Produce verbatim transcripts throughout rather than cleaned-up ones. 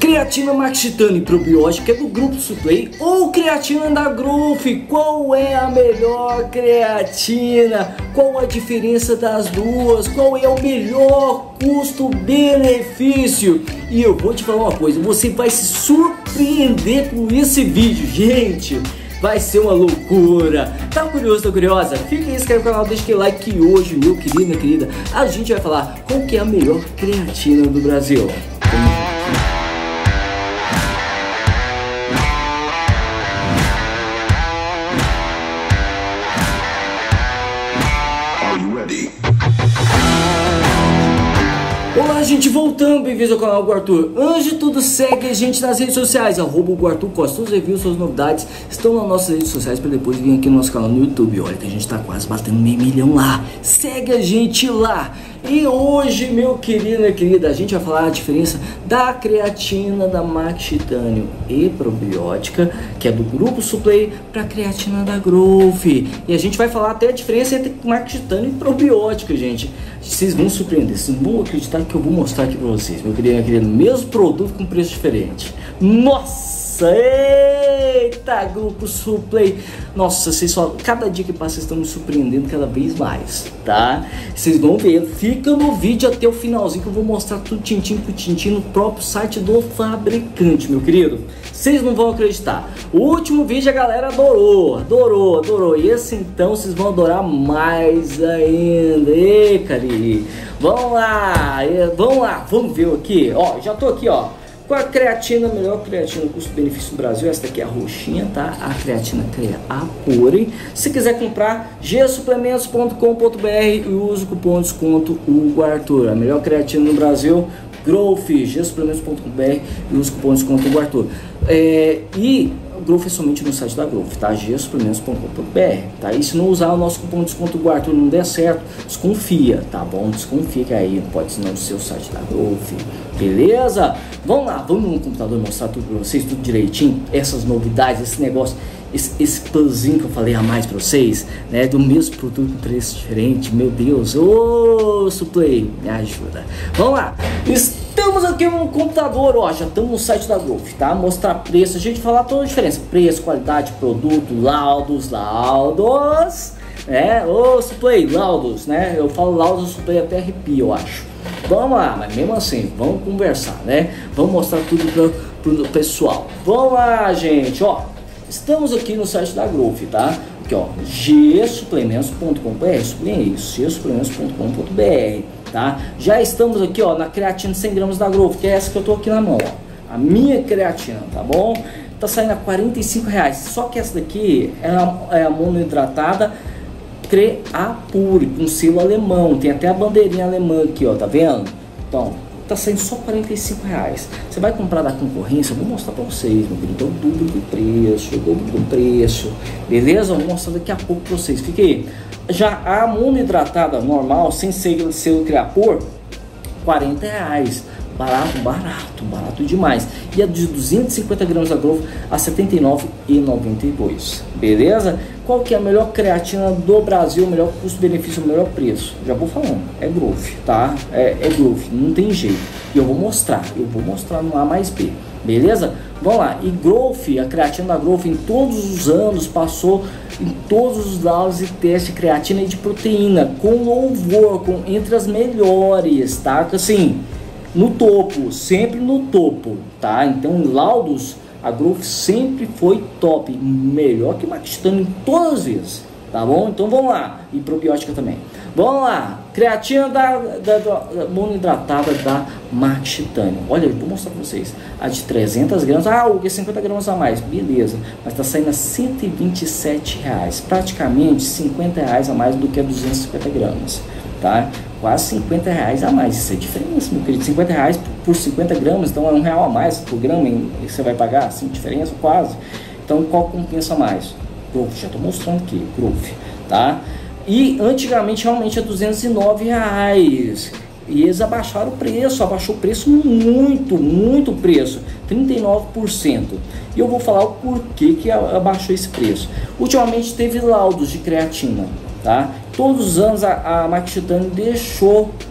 Creatina Max Titânio Probiótica é do Grupo Suplay ou creatina da Growth? Qual é a melhor creatina? Qual a diferença das duas? Qual é o melhor custo-benefício? E eu vou te falar uma coisa, você vai se surpreender com esse vídeo, gente. Vai ser uma loucura. Tá curioso, tá curiosa? Fica aí, inscreve no canal, deixa aquele like que hoje, meu querido, minha querida, a gente vai falar qual que é a melhor creatina do Brasil. Olá, gente, voltando, bem-vindos ao canal Guartur. Antes de tudo, segue a gente nas redes sociais, arroba Guartur Costa. Todos os reviews, suas novidades estão nas nossas redes sociais para depois vir aqui no nosso canal no YouTube. Olha que a gente tá quase batendo meio milhão lá. Segue a gente lá. E hoje, meu querido, minha querida, a gente vai falar a diferença da creatina da Max Titânio e probiótica, que é do Grupo Suplay, para a creatina da Growth. E a gente vai falar até a diferença entre Max Titânio e probiótica, gente. Vocês vão surpreender, vocês vão acreditar que eu vou mostrar aqui para vocês, meu querido, minha querida, mesmo produto com preço diferente. Nossa! Eita, Grupo Suplay. Nossa, vocês só, cada dia que passa vocês estão me surpreendendo cada vez mais, tá? Vocês vão ver, fica no vídeo até o finalzinho que eu vou mostrar tudo tintim por tintim no próprio site do fabricante, meu querido. Vocês não vão acreditar. O último vídeo a galera adorou, adorou, adorou. E esse então vocês vão adorar mais ainda. Ei, carinho. Vamos lá, vamos lá, vamos ver aqui. Ó, já tô aqui, ó. Qual a creatina, melhor creatina custo-benefício do Brasil? Essa daqui é a roxinha, tá? A creatina Crea Apure. Se quiser comprar, g suplementos ponto com ponto br e usa o cupom de desconto o Guartur. A melhor creatina no Brasil, Growth, g suplementos ponto com ponto br e usa o cupom de desconto o Guartur. É, e o Growth é somente no site da Growth, tá? g suplementos ponto com ponto br, tá? E se não usar o nosso cupom de desconto Guartur não der certo, desconfia, tá bom? Desconfia que aí não pode ser no seu site da Growth, beleza? Vamos lá, vamos no computador mostrar tudo pra vocês, tudo direitinho, essas novidades, esse negócio, esse, esse plusinho que eu falei a mais pra vocês, né? Do mesmo produto com preço diferente, meu Deus, ô oh, Suplay, me ajuda. Vamos lá, estamos aqui no computador, ó, já estamos no site da Growth, tá? Mostrar preço, a gente falar toda a diferença, preço, qualidade, produto, laudos, laudos, né? Ô Suplay, laudos, né? Eu falo laudos, Suplay até arrepio, eu acho. Vamos lá, mas mesmo assim, vamos conversar, né? Vamos mostrar tudo para o pessoal. Vamos lá, gente, ó. Estamos aqui no site da Growth, tá? Aqui, ó, g suplementos ponto com ponto br, é isso, g suplementos ponto com ponto br, tá? Já estamos aqui, ó, na creatina cem gramas da Growth, que é essa que eu tô aqui na mão, ó. A minha creatina, tá bom? Tá saindo a quarenta e cinco reais, só que essa daqui é a, é a monohidratada Crea Apure, com selo alemão, tem até a bandeirinha alemã aqui, ó, tá vendo? Então, tá saindo só quarenta e cinco reais. Você vai comprar da concorrência, eu vou mostrar pra vocês, meu querido, o dobro do preço, o dobro do preço, beleza? Eu vou mostrar daqui a pouco pra vocês, fica aí. Já a monohidratada normal, sem selo, selo Crea Apure, quarenta reais. Barato, barato, barato demais. E a de duzentos e cinquenta gramas da Growth a setenta e nove reais e noventa e dois centavos. Beleza? Qual que é a melhor creatina do Brasil, o melhor custo-benefício, o melhor preço? Já vou falando, é Growth, tá? É, é Growth, não tem jeito. E eu vou mostrar, eu vou mostrar no A mais B. Beleza? Vamos lá. E Growth, a creatina da Growth em todos os anos passou em todos os laudos e testes de creatina e de proteína com louvor, com, entre as melhores, tá? Assim, no topo, sempre no topo, tá? Então, laudos, a Growth sempre foi top, melhor que Max Titânio em todas as vezes, tá bom? Então vamos lá, e probiótica também. Vamos lá, creatina da, da, da monohidratada da Max Titânio. Olha, eu vou mostrar pra vocês. A de trezentas gramas, ah, o que cinquenta gramas a mais, beleza. Mas tá saindo a cento e vinte e sete reais, praticamente cinquenta reais a mais do que a duzentas e cinquenta gramas, tá? Quase cinquenta reais a mais, isso é diferença, meu querido, cinquenta reais por cinquenta gramas, então é um real a mais por grama, e você vai pagar, assim, diferença quase. Então qual compensa mais? Growth, já estou mostrando aqui, Growth, tá? E antigamente realmente é duzentos e nove reais, e eles abaixaram o preço, abaixou o preço muito, muito preço, trinta e nove por cento. E eu vou falar o porquê que abaixou esse preço. Ultimamente teve laudos de creatina, tá? Todos os anos a, a Max Titânio deixou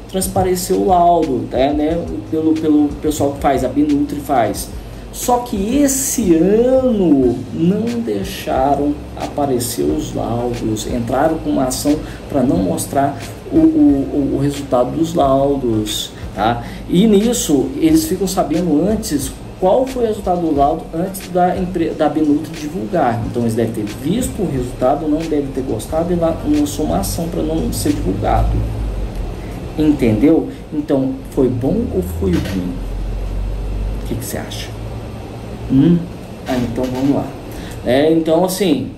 transparecer o laudo, né, né, pelo, pelo pessoal que faz, a Benutri faz. Só que esse ano não deixaram aparecer os laudos, entraram com uma ação para não mostrar o, o, o resultado dos laudos, tá? E nisso eles ficam sabendo antes qual foi o resultado do laudo antes da, da Benutri divulgar. Então eles devem ter visto o resultado, não devem ter gostado e lançou uma ação para não ser divulgado. Entendeu? Então, foi bom ou foi ruim? O que, que você acha? Hum? Ah, então vamos lá. É, então assim,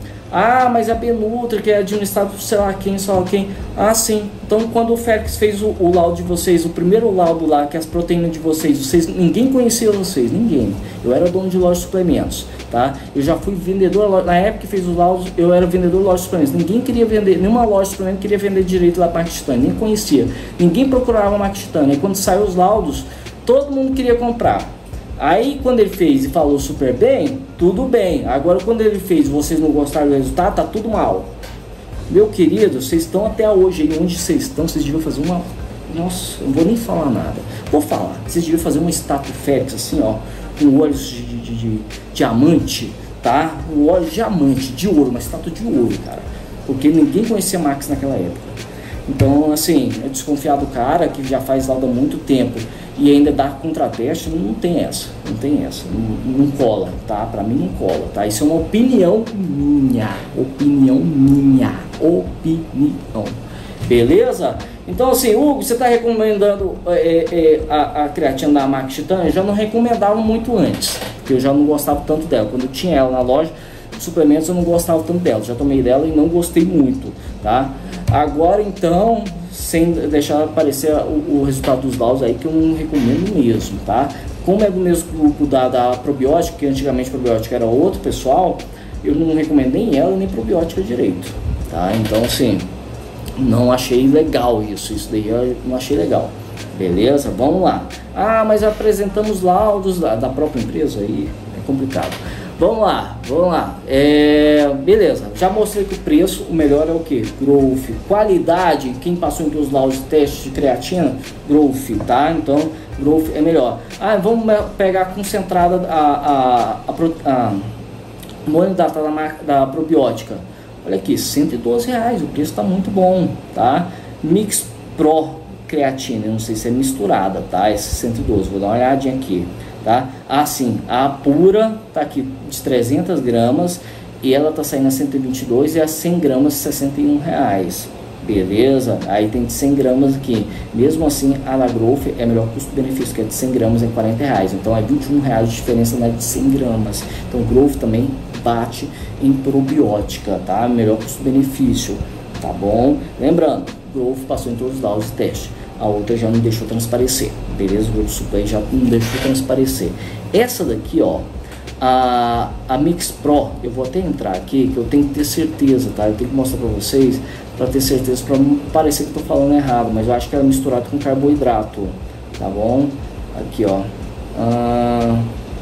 ah, mas a Benutri, que é de um estado, sei lá quem, sei lá quem. Ah, sim. Então quando o Félix fez o, o laudo de vocês, o primeiro laudo lá, que é as proteínas de vocês, vocês, ninguém conhecia vocês, ninguém. Eu era dono de loja de suplementos, tá? Eu já fui vendedor, na época que fez os laudos, eu era vendedor de loja de suplementos. Ninguém queria vender, nenhuma loja de suplementos queria vender direito lá para Max Titânia, nem conhecia. Ninguém procurava Max Titânia. E quando saiu os laudos, todo mundo queria comprar. Aí quando ele fez e falou super bem, tudo bem. Agora quando ele fez e vocês não gostaram do resultado, tá tudo mal. Meu querido, vocês estão até hoje aí, onde vocês estão, vocês deviam fazer uma... Nossa, eu não vou nem falar nada. Vou falar, vocês deviam fazer uma estátua Félix assim, ó, com olhos de, de, de, de diamante, tá? Um olho de diamante, de ouro, uma estátua de ouro, cara. Porque ninguém conhecia Max naquela época. Então, assim, é desconfiar do cara que já faz laudo há muito tempo e ainda dá contrateste, não tem essa, não tem essa, não, não cola, tá? Pra mim não cola, tá? Isso é uma opinião minha, opinião minha, opinião, beleza? Então, assim, Hugo, você tá recomendando é, é, a, a creatina da Max Titânia? Eu já não recomendava muito antes, porque eu já não gostava tanto dela. Quando eu tinha ela na loja de suplementos, eu não gostava tanto dela, já tomei dela e não gostei muito, tá? Agora então, sem deixar aparecer o, o resultado dos laudos aí, que eu não recomendo mesmo, tá? Como é do mesmo grupo da, da probiótica, que antigamente probiótica era outro pessoal, eu não recomendo nem ela nem probiótica direito, tá? Então assim, não achei legal isso, isso daí eu não achei legal, beleza? Vamos lá. Ah, mas apresentamos laudos da, da própria empresa, aí é complicado. Vamos lá, vamos lá, é, beleza, já mostrei que o preço, o melhor é o que? Growth. Qualidade, quem passou entre os laudos de teste de creatina, Growth, tá? Então, Growth é melhor. Ah, vamos pegar a concentrada, a, a, a, a monoidrata da, da probiótica. Olha aqui, cento e doze reais, o preço tá muito bom, tá? Mix Pro creatina, eu não sei se é misturada, tá? Esse cento e doze, vou dar uma olhadinha aqui. Tá? Assim, a pura tá aqui de trezentas gramas e ela tá saindo a cento e vinte e dois e a cem gramas sessenta e um reais, beleza? Aí tem de cem gramas aqui, mesmo assim a da Growth é melhor custo-benefício, que é de cem gramas é quarenta reais, então é vinte e um reais de diferença na de cem gramas. Então Growth também bate em probiótica, tá? Melhor custo-benefício, tá bom? Lembrando, Growth passou em todos os laudos de teste. A outra já não deixou transparecer, beleza? O outro super já não deixou transparecer. Essa daqui, ó, a, a Mix Pro, eu vou até entrar aqui, que eu tenho que ter certeza, tá? Eu tenho que mostrar pra vocês, pra ter certeza, pra não parecer que eu tô falando errado, mas eu acho que ela é misturada com carboidrato, tá bom? Aqui, ó. Ah,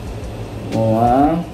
vamos lá.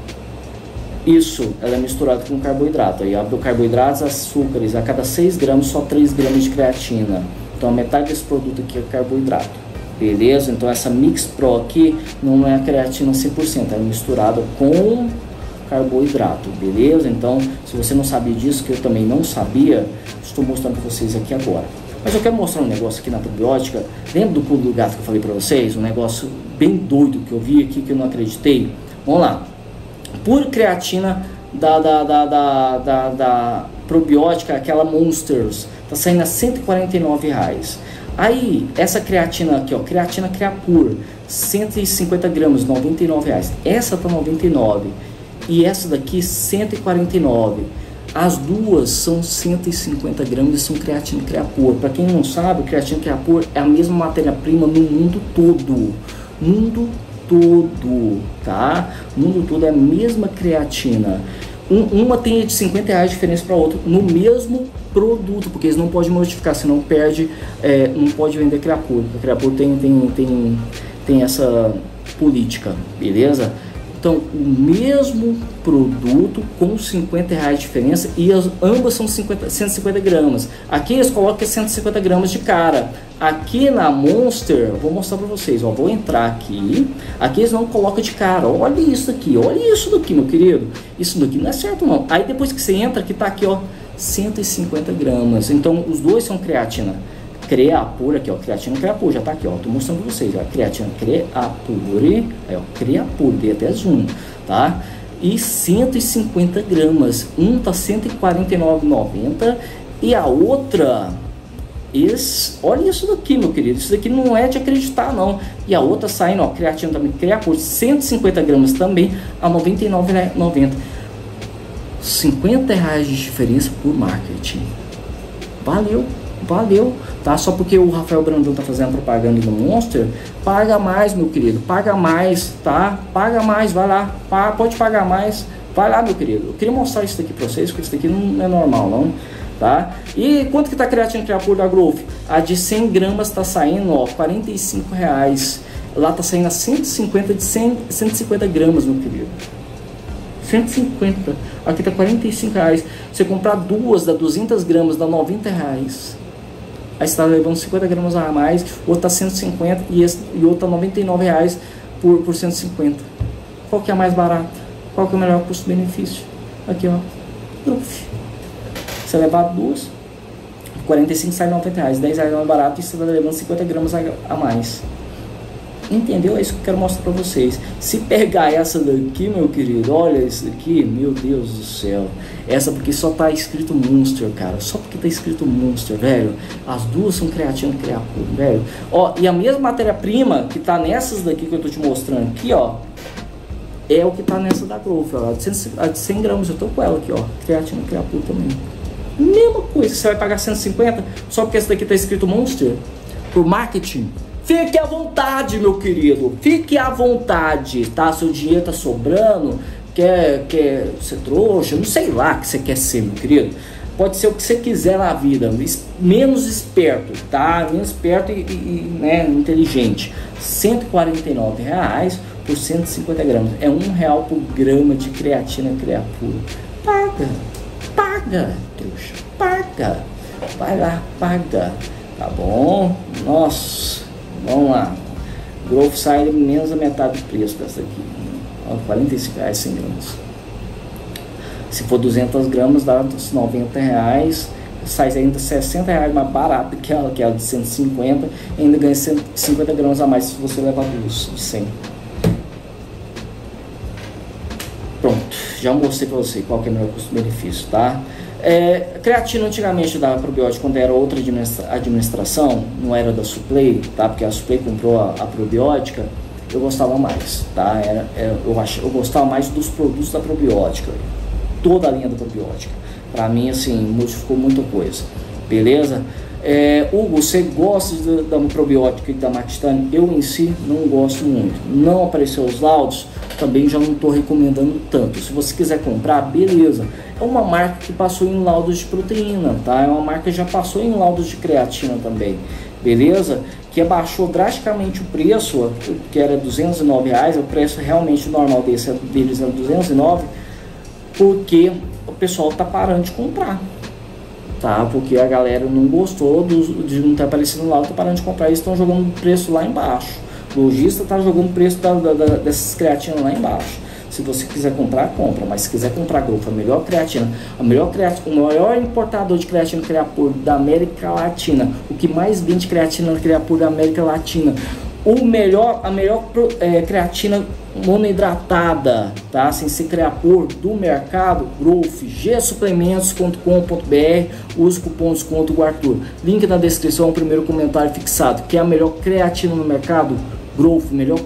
Isso, ela é misturada com carboidrato. Aí abre o carboidratos, açúcares, a cada seis gramas, só três gramas de creatina. Então a metade desse produto aqui é carboidrato, beleza? Então essa Mix Pro aqui não é a creatina cem por cento, é misturada com carboidrato, beleza? Então se você não sabia disso, que eu também não sabia, estou mostrando para vocês aqui agora. Mas eu quero mostrar um negócio aqui na probiótica. Lembra do pulo do gato que eu falei para vocês? Um negócio bem doido que eu vi aqui que eu não acreditei. Vamos lá. Pura creatina da, da, da, da, da, da probiótica, aquela Monsters, tá saindo a cento e quarenta e nove reais. Aí, essa creatina aqui, ó, creatina Creapure, cento e cinquenta gramas, noventa e nove reais. Essa tá noventa e nove e essa daqui cento e quarenta e nove. As duas são cento e cinquenta gramas e são creatina Creapure. Para quem não sabe, creatina Creapure é a mesma matéria-prima no mundo todo. Mundo todo, tá? O mundo todo é a mesma creatina. Um, uma tem de cinquenta reais de diferença para outra no mesmo produto, porque eles não podem modificar, senão perde, é, não pode vender Creapure. A Creapure tem, tem, tem, tem essa política, beleza? Então Então, o mesmo produto com cinquenta reais de diferença e as, ambas são cinquenta, cento e cinquenta gramas. Aqui eles colocam cento e cinquenta gramas de cara. Aqui na Monster, vou mostrar para vocês, ó, vou entrar aqui. Aqui eles não colocam de cara. Olha isso aqui, olha isso daqui, meu querido. Isso daqui não é certo não. Aí depois que você entra, aqui tá aqui, ó, cento e cinquenta gramas. Então, os dois são creatina. Creapure, aqui ó, creatina Creapure, já tá aqui ó, tô mostrando pra vocês, ó, creatina Creapure, aí ó, Creapure, dei até zoom, tá? E cento e cinquenta gramas, um tá cento e quarenta e nove reais e noventa centavos e a outra, esse, olha isso daqui, meu querido, isso daqui não é de acreditar não, e a outra saindo, ó, creatina também Creapure, cento e cinquenta gramas também, a noventa e nove reais e noventa centavos, cinquenta reais de diferença por marketing, valeu. Valeu, tá? Só porque o Rafael Brandão tá fazendo propaganda no Monster, paga mais, meu querido, paga mais, tá? Paga mais, vai lá, pa pode pagar mais, vai lá, meu querido. Eu queria mostrar isso daqui pra vocês, porque isso daqui não é normal, não, tá? E quanto que tá a creatina Creapure da Growth? A de cem gramas tá saindo, ó, quarenta e cinco reais. Lá tá saindo a cento e cinquenta de cem, cento e cinquenta gramas, meu querido. cento e cinquenta, aqui tá quarenta e cinco reais. Você comprar duas da duzentas gramas dá noventa reais. Aí você está levando cinquenta gramas a mais, outro tá cento e cinquenta e, esse, e outro tá noventa e nove reais por, por cento e cinquenta. Qual que é a mais barata? Qual que é o melhor custo-benefício? Aqui, ó. Uf. Você levar duas, quarenta e cinco sai noventa reais, dez reais mais barato e você está levando cinquenta gramas a, a mais. Entendeu? É isso que eu quero mostrar pra vocês. Se pegar essa daqui, meu querido, olha isso daqui, meu Deus do céu. Essa porque só tá escrito Monster, cara. Só porque tá escrito Monster, velho. As duas são creatina e Creapure, velho. Ó, e a mesma matéria-prima que tá nessas daqui que eu tô te mostrando aqui, ó, é o que tá nessa da Growth, ó. A de cem gramas, eu tô com ela aqui, ó. Creatina e Creapure também. Mesma coisa, você vai pagar cento e cinquenta só porque essa daqui tá escrito Monster? Por marketing? Fique à vontade, meu querido. Fique à vontade, tá? Seu dinheiro tá sobrando, quer, quer ser trouxa, não sei lá o que você quer ser, meu querido. Pode ser o que você quiser na vida, menos esperto, tá? Menos esperto e, e né, inteligente. cento e quarenta e nove reais por cento e cinquenta gramas. É um real por grama de creatina Creapure. Paga, paga, trouxa, paga. Vai lá, paga. Tá bom? Nossa. Vamos lá, Growth sai menos da metade do preço dessa aqui, ó, quarenta e cinco reais cem gramas. Se for duzentas gramas dá uns noventa reais, sai ainda sessenta reais mais barato que ela, que é a de cento e cinquenta, e ainda ganha cento e cinquenta gramas a mais se você levar duas de cem. Pronto, já mostrei para você qual que é o melhor custo-benefício, tá? É, creatina antigamente dava probiótico quando era outra administra administração, não era da Suplay, tá? Porque a Suplay comprou a, a probiótica, eu gostava mais, tá? Era, era, eu, ach, eu gostava mais dos produtos da probiótica, toda a linha da probiótica. Pra mim, assim, modificou muita coisa, beleza? É, Hugo, você gosta da, da probiótica e da Mactane? Eu em si não gosto muito. Não apareceu os laudos, também já não estou recomendando tanto. Se você quiser comprar, beleza. É uma marca que passou em laudos de proteína, tá? É uma marca que já passou em laudos de creatina também, beleza? Que abaixou drasticamente o preço, que era duzentos e nove reais, o preço realmente normal desse, deles era duzentos e nove, porque o pessoal tá parando de comprar. Tá, porque a galera não gostou do, de não ter aparecido no laudo, tá parando de comprar, eles estão jogando o preço lá embaixo. O lojista tá jogando o preço da, da, da, dessas creatinas lá embaixo. Se você quiser comprar, compra, mas se quiser comprar Growth, a melhor creatina, a melhor creatina, o maior importador de creatina Creapure da América Latina, o que mais vende creatina Creapure da América Latina, o melhor, a melhor é, creatina monoidratada, tá? Sem ser Creapure do mercado, Growth, g suplementos ponto com ponto br, use o cupom desconto Arthur. Link na descrição, primeiro comentário fixado, que é a melhor creatina no mercado, Growth, melhor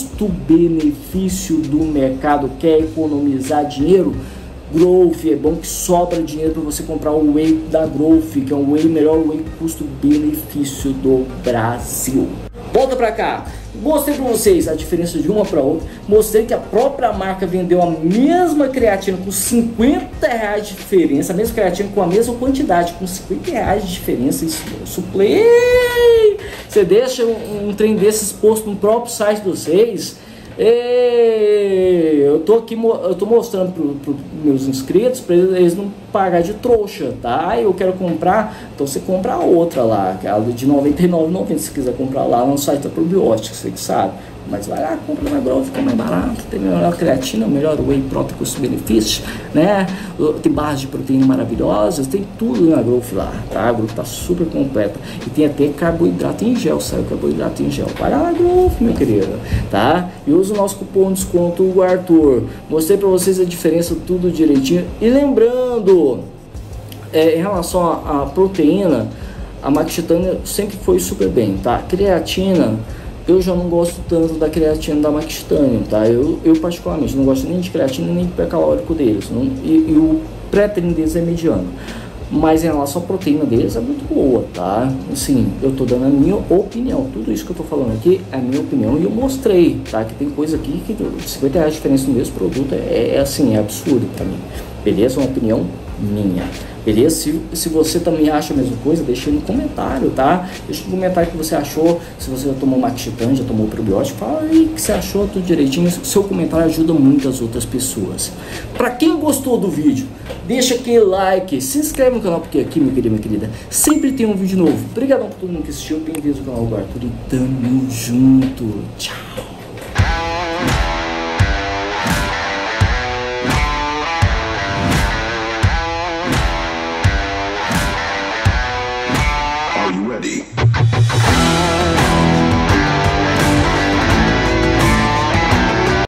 custo-benefício do mercado. Quer economizar dinheiro? Growth, é bom que sobra dinheiro para você comprar o whey da Growth, que é o whey, melhor whey custo-benefício do Brasil. Volta pra cá, mostrei para vocês a diferença de uma para outra, mostrei que a própria marca vendeu a mesma creatina com cinquenta reais de diferença, a mesma creatina com a mesma quantidade, com cinquenta reais de diferença. Isso, Suplay! Você deixa um, um trem desses posto no próprio site de vocês, E eu tô aqui, eu tô mostrando para os meus inscritos para eles não pagar de trouxa, tá? Eu quero comprar, então você compra a outra lá, aquela de noventa e nove reais e noventa centavos, se quiser comprar lá no site da Probiótica, você que sabe. Mas vai lá, compra na Grove, fica mais barato, tem melhor creatina, melhor whey protein custo-benefício, né? Tem barras de proteína maravilhosas, tem tudo na Grove lá, tá? A Grove tá super completa. E tem até carboidrato em gel, saiu carboidrato em gel. Vai lá na Grove, meu querido, tá? E usa o nosso cupom de desconto, o Arthur. Mostrei pra vocês a diferença, tudo direitinho. E lembrando, é, em relação à proteína, a Max Titanium sempre foi super bem, tá? Creatina, eu já não gosto tanto da creatina da Max Titanium, tá? Eu, eu particularmente não gosto nem de creatina nem de pré-calórico deles. Não, e, e o pré-treino deles é mediano. Mas em relação à proteína deles é muito boa, tá? Assim, eu tô dando a minha opinião. Tudo isso que eu tô falando aqui é a minha opinião e eu mostrei, tá? Que tem coisa aqui que cinquenta reais de diferença no mesmo produto é, é assim, é absurdo pra mim. Beleza? É uma opinião minha. Beleza? Se, se você também acha a mesma coisa, deixa no comentário, tá? Deixa no comentário o que você achou. Se você já tomou Max Titanium, já tomou probiótico, fala aí o que você achou, tudo direitinho. Seu comentário ajuda muito as outras pessoas. Pra quem gostou do vídeo, deixa aquele like, se inscreve no canal, porque aqui, meu querido, minha querida, sempre tem um vídeo novo. Obrigadão por todo mundo que assistiu, bem-vindos ao canal do Arthur e tamo junto. Tchau! Are you ready?